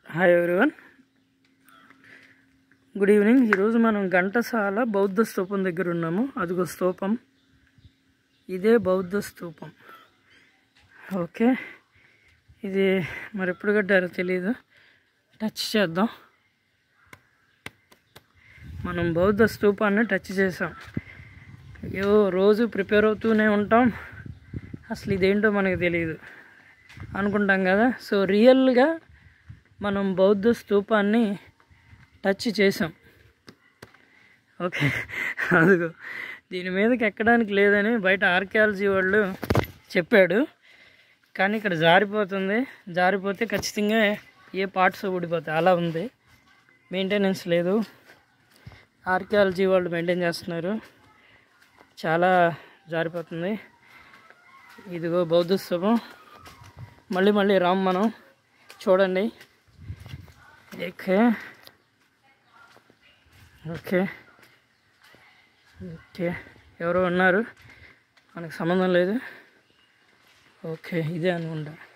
Hi everyone, good evening. ఈరోజు మనం ఘంటసాల బౌద్ధ స్తూపం దగ్గర ఉన్నాము. అదిగో స్తూపం, ఇదే బౌద్ధ స్తూపం. ఓకే, ఇది మరి ఎప్పుడు కట్టారో తెలీదు, టచ్ చేద్దాం. మనం బౌద్ధ స్తూపాన్ని టచ్ చేసాం. అయ్యో, రోజు ప్రిపేర్ అవుతూనే ఉంటాం, అసలు ఇదేంటో మనకు తెలియదు అనుకుంటాం కదా. సో రియల్గా మనం బౌద్ధ స్తూపాన్ని టచ్ చేసాం. ఓకే, అదిగో దీని మీదకి ఎక్కడానికి లేదని బయట ఆర్కియాలజీ వాళ్ళు చెప్పాడు, కానీ ఇక్కడ జారిపోతుంది. జారిపోతే ఖచ్చితంగా ఏ పార్ట్స్ ఊడిపోతాయి, అలా ఉంది. మెయింటెనెన్స్ లేదు, ఆర్కియాలజీ వాళ్ళు మెయింటైన్ చేస్తున్నారు. చాలా జారిపోతుంది. ఇదిగో బౌద్ధ స్తూపం. మళ్ళీ రామ్ మనం చూడండి. ఓకే ఓకే ఓకే ఎవరో ఉన్నారు, మనకు సంబంధం లేదు. ఓకే, ఇదే అనుకుంటా.